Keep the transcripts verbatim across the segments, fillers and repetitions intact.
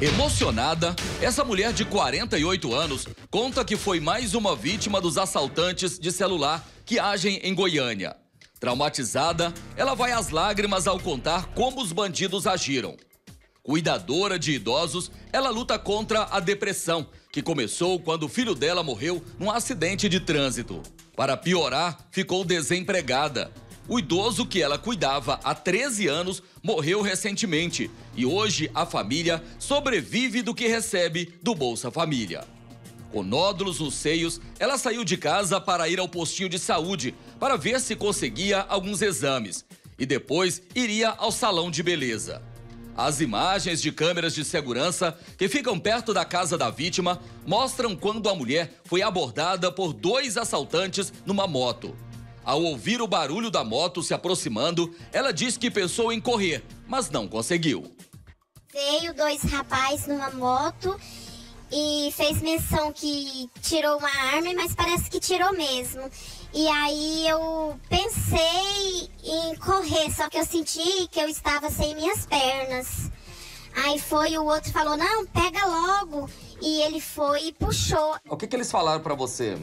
Emocionada, essa mulher de quarenta e oito anos conta que foi mais uma vítima dos assaltantes de celular que agem em Goiânia. Traumatizada, ela vai às lágrimas ao contar como os bandidos agiram. Cuidadora de idosos, ela luta contra a depressão, que começou quando o filho dela morreu num acidente de trânsito. Para piorar, ficou desempregada. O idoso que ela cuidava há treze anos morreu recentemente e hoje a família sobrevive do que recebe do Bolsa Família. Com nódulos nos seios, ela saiu de casa para ir ao postinho de saúde para ver se conseguia alguns exames e depois iria ao salão de beleza. As imagens de câmeras de segurança que ficam perto da casa da vítima mostram quando a mulher foi abordada por dois assaltantes numa moto. Ao ouvir o barulho da moto se aproximando, ela diz que pensou em correr, mas não conseguiu. Veio dois rapazes numa moto e fez menção que tirou uma arma, mas parece que tirou mesmo. E aí eu pensei em correr, só que eu senti que eu estava sem minhas pernas. Aí foi, o outro falou, não, pega logo. E ele foi e puxou. O que que eles falaram pra você?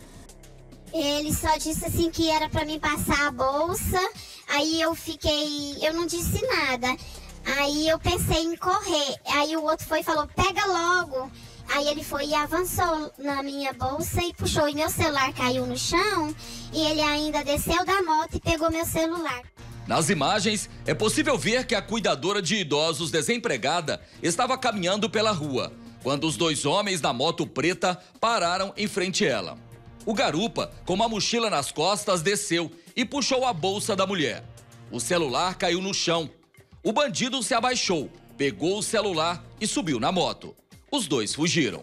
Ele só disse assim que era pra mim passar a bolsa, aí eu fiquei, eu não disse nada. Aí eu pensei em correr, aí o outro foi e falou, pega logo. Aí ele foi e avançou na minha bolsa e puxou, e meu celular caiu no chão e ele ainda desceu da moto e pegou meu celular. Nas imagens, é possível ver que a cuidadora de idosos desempregada estava caminhando pela rua, quando os dois homens na moto preta pararam em frente a ela. O garupa, com uma mochila nas costas, desceu e puxou a bolsa da mulher. O celular caiu no chão. O bandido se abaixou, pegou o celular e subiu na moto. Os dois fugiram.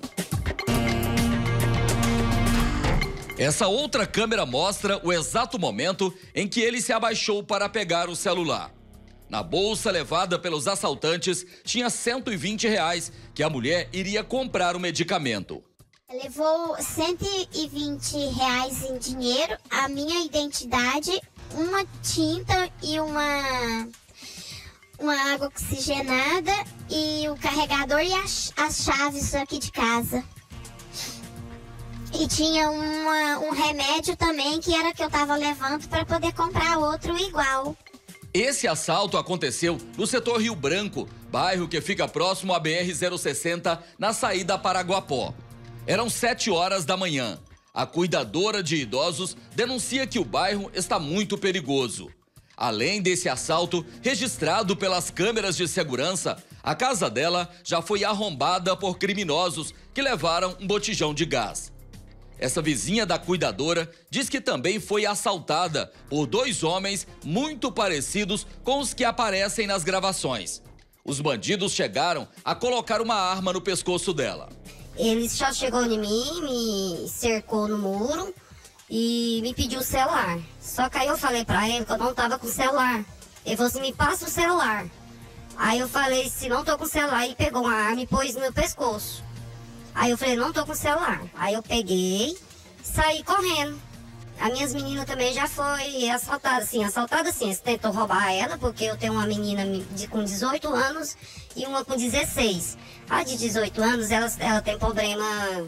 Essa outra câmera mostra o exato momento em que ele se abaixou para pegar o celular. Na bolsa levada pelos assaltantes tinha cento e vinte reais que a mulher iria comprar o medicamento. Levou cento e vinte reais em dinheiro, a minha identidade, uma tinta e uma, uma água oxigenada e o carregador e as, as chaves aqui de casa. E tinha uma, um remédio também que era que eu tava levando para poder comprar outro igual. Esse assalto aconteceu no setor Rio Branco, bairro que fica próximo à B R zero sessenta, na saída para Paraguapó. Eram sete horas da manhã. A cuidadora de idosos denuncia que o bairro está muito perigoso. Além desse assalto, registrado pelas câmeras de segurança, a casa dela já foi arrombada por criminosos que levaram um botijão de gás. Essa vizinha da cuidadora diz que também foi assaltada por dois homens muito parecidos com os que aparecem nas gravações. Os bandidos chegaram a colocar uma arma no pescoço dela. Ele só chegou em mim, me cercou no muro e me pediu o celular. Só que aí eu falei pra ele que eu não tava com o celular. Ele falou assim, me passa o celular. Aí eu falei, se não tô com o celular, ele pegou uma arma e pôs no meu pescoço. Aí eu falei, não tô com o celular. Aí eu peguei, saí correndo. As minhas meninas também já foi assaltada, assim, assaltada assim. Eles tentou roubar ela, porque eu tenho uma menina de, com dezoito anos e uma com dezesseis. A de dezoito anos, ela, ela tem problema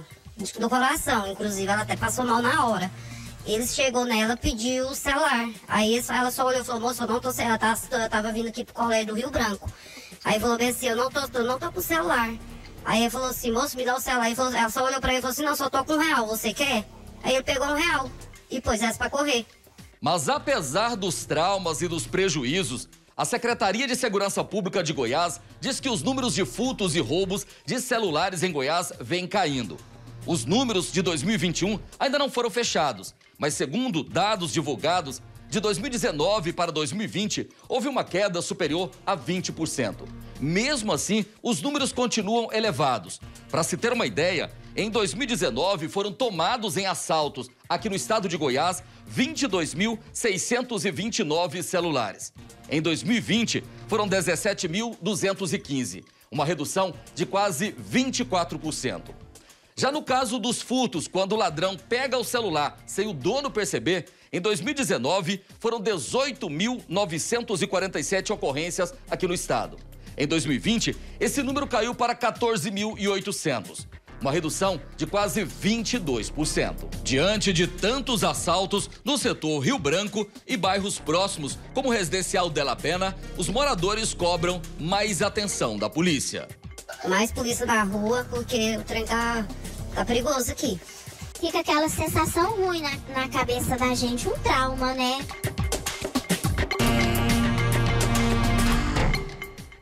do coração, inclusive ela até passou mal na hora. Eles chegou nela, pediu o celular. Aí ela só olhou e falou, moça, eu não tô sem, ela tá, eu tava vindo aqui pro colégio do Rio Branco. Aí falou bem assim, eu não tô, eu não tô com o celular. Aí ele falou assim, moço, me dá o celular. Ele falou, ela só olhou pra ele e falou assim, não, só tô com um real, você quer? Aí ele pegou um real e pôs essa pra correr. Mas apesar dos traumas e dos prejuízos, a Secretaria de Segurança Pública de Goiás diz que os números de furtos e roubos de celulares em Goiás vêm caindo. Os números de dois mil e vinte e um ainda não foram fechados, mas segundo dados divulgados, de dois mil e dezenove para dois mil e vinte, houve uma queda superior a vinte por cento. Mesmo assim, os números continuam elevados. Para se ter uma ideia, em dois mil e dezenove foram tomados em assaltos aqui no estado de Goiás vinte e dois mil seiscentos e vinte e nove celulares. Em dois mil e vinte, foram dezessete mil duzentos e quinze, uma redução de quase vinte e quatro por cento. Já no caso dos furtos, quando o ladrão pega o celular sem o dono perceber, em dois mil e dezenove foram dezoito mil novecentos e quarenta e sete ocorrências aqui no estado. Em dois mil e vinte, esse número caiu para quatorze mil e oitocentos. Uma redução de quase vinte e dois por cento. Diante de tantos assaltos no setor Rio Branco e bairros próximos, como o residencial Della Pena, os moradores cobram mais atenção da polícia. Mais polícia na rua, porque o trem tá, tá perigoso aqui. Fica aquela sensação ruim na, na cabeça da gente, um trauma, né?